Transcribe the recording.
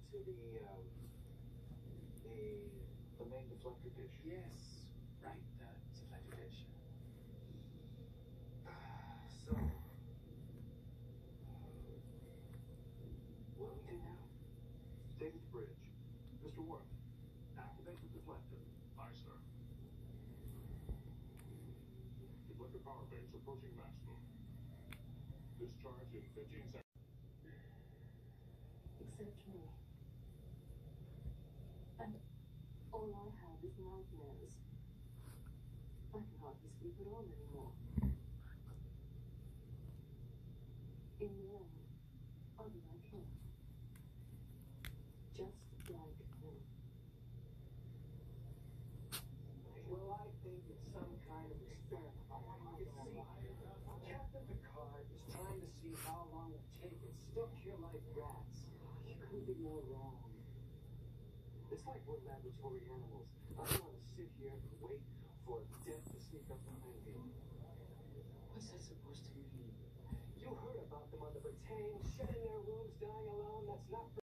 to the main deflector dish? Yes, right, the deflector dish. So, what do we do now? Take it to bridge. Mr. Worf, activate the deflector. Aye, sir. Deflector power base approaching maximum. Discharge in 15 seconds. Except me. And all I have is nightmares. I can hardly sleep at all anymore. In the end, I'll be like him. Just like him. Well, I think it's some kind of experiment. You see, Captain Picard is trying to see how long it takes it stuck here like rats. You couldn't be more wrong. It's like we're laboratory animals. I don't want to sit here and wait for death to sneak up behind me. What's that supposed to mean? You heard about them on the Britannia, shedding their rooms, dying alone. That's not